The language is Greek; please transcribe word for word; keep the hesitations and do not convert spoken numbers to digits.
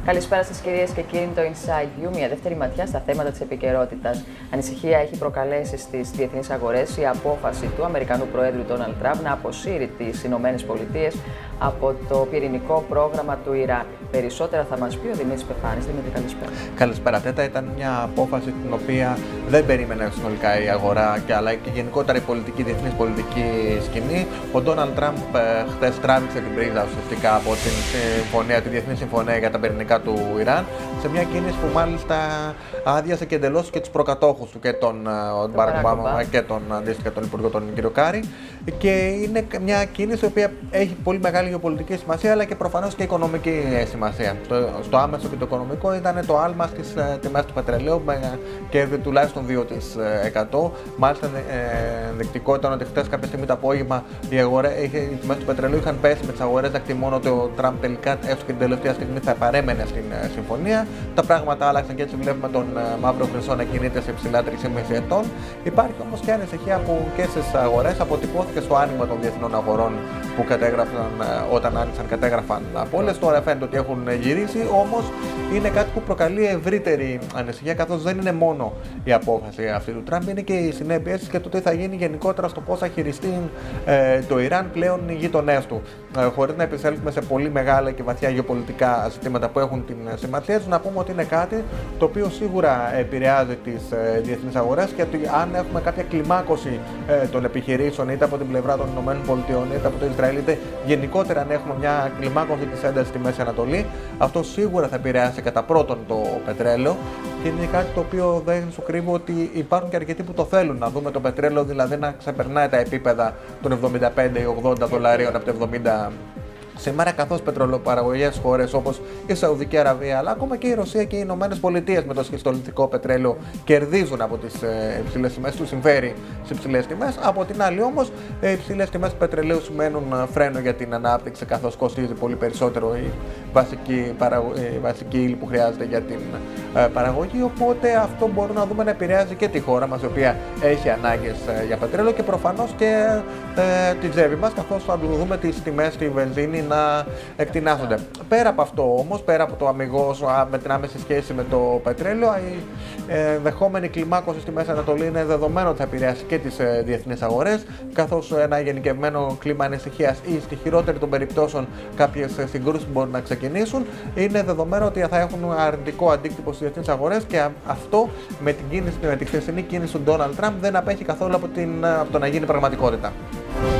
Καλησπέρα σας κυρίες και κύριοι, το Inside You, μια δεύτερη ματιά στα θέματα της επικαιρότητας. Ανησυχία έχει προκαλέσει στις διεθνείς αγορές η απόφαση του Αμερικανού Προέδρου Ντόναλντ Τραμπ να αποσύρει τις Ηνωμένες Πολιτείες από το πυρηνικό πρόγραμμα του Ιράν. Περισσότερα θα μας πει ο Δημήτρης Πεφάνης. Δημήτρη, καλησπέρα. Καλησπέρα, Τέτα. Ήταν μια απόφαση την οποία δεν περίμενε συνολικά η αγορά και αλλά και γενικότερα η πολιτική, διεθνής πολιτική σκηνή. Ο Ντόναλντ Τραμπ χθες τράβηξε την πρίζα ουσιαστικά από την συμφωνία, τη Διεθνή Συμφωνία για τα πυρηνικά του Ιράν, σε μια κίνηση που μάλιστα άδειασε και εντελώς και τους προκατόχους του, και τον Μπαράκ Ομπάμα και τον αντίστοιχα τον Υπουργό, τον κύριο Κάρι. Και είναι μια κίνηση η οποία έχει πολύ μεγάλη γεωπολιτική σημασία, αλλά και προφανώς και οικονομική σημασία. Στο, στο άμεσο και το οικονομικό ήταν το άλμα στις τιμές του πετρελαίου με κέρδη τουλάχιστον δύο τοις εκατό. Μάλιστα, ε, ενδεικτικό ήταν ότι χθες κάποια στιγμή το απόγευμα οι, αγορές, οι τιμές του πετρελαίου είχαν πέσει με τις αγορές να εκτιμούν ότι ο Τραμπ τελικά έστω και την τελευταία στιγμή θα παρέμενε στην ε, συμφωνία. Τα πράγματα άλλαξαν και έτσι βλέπουμε τον ε, μαύρο χρυσό να κινείται σε υψηλά τρία κόμμα πέντε ετών. Υπάρχει όμως και ανησυχία που και στις αγορές αποτυπώθηκε στο άνοιγμα των διεθνών αγορών που κατέγραφαν ε, όταν άνοιξαν, κατέγραφαν απώλειες. Τώρα φαίνεται ότι έχουν γυρίσει, όμως είναι κάτι που προκαλεί ευρύτερη ανησυχία, καθώς δεν είναι μόνο η απόφαση αυτή του Τραμπ, είναι και οι συνέπειες και το τι θα γίνει γενικότερα στο πώς θα χειριστεί ε, το Ιράν πλέον οι γείτονές του. Ε, χωρίς να επισέλθουμε σε πολύ μεγάλα και βαθιά γεωπολιτικά ζητήματα που έχουν την σημασία τους, να πούμε ότι είναι κάτι το οποίο σίγουρα επηρεάζει τις ε, διεθνείς αγορές, και ότι αν έχουμε κάποια κλιμάκωση ε, των επιχειρήσεων είτε από την πλευρά των ΗΠΑ είτε από το Ισραήλ, είτε γενικότερα αν έχουμε μια κλιμάκωση της έντασης στη Μέση Ανατολή, αυτό σίγουρα θα επηρεάσει κατά πρώτον το πετρέλαιο. Και είναι κάτι το οποίο δεν σου κρύβω ότι υπάρχουν και αρκετοί που το θέλουν. Να δούμε το πετρέλαιο δηλαδή να ξεπερνάει τα επίπεδα των εβδομήντα πέντε ή ογδόντα δολαρίων από τα εβδομήντα σήμερα, καθώς πετρελαιοπαραγωγές χώρες όπως η Σαουδική Αραβία, αλλά ακόμα και η Ρωσία και οι Ηνωμένες Πολιτείες με το σχιστολιθικό πετρέλαιο κερδίζουν από τις υψηλές τιμές, τους συμφέρει σε υψηλές τιμές. Από την άλλη όμως, οι υψηλές τιμές του πετρελαίου σημαίνουν φρένο για την ανάπτυξη, καθώς κοστίζει πολύ περισσότερο η βασική, παραγω... η βασική ύλη που χρειάζεται για την παραγωγή. Οπότε αυτό μπορούμε να δούμε να επηρεάζει και τη χώρα μας, η οποία έχει ανάγκες για πετρέλαιο, και προφανώς και ε, τη τσέπη μας, καθώς θα δούμε τις τιμές στη βενζίνη να εκτινάσονται. Πέρα από αυτό όμως, πέρα από το αμιγώς με την άμεση σχέση με το πετρέλαιο, η ενδεχόμενη κλιμάκωση στη Μέση Ανατολή είναι δεδομένο ότι θα επηρεάσει και τις διεθνείς αγορές, καθώς ένα γενικευμένο κλίμα ανησυχίας ή στη χειρότερη των περιπτώσεων κάποιες συγκρούσεις που μπορούν να ξεκινήσουν, είναι δεδομένο ότι θα έχουν αρνητικό αντίκτυπο στις διεθνείς αγορές, και αυτό με την κίνηση, με τη χθεσινή κίνηση του Ντόναλντ Τραμπ δεν απέχει καθόλου από, την, από το να γίνει πραγματικότητα.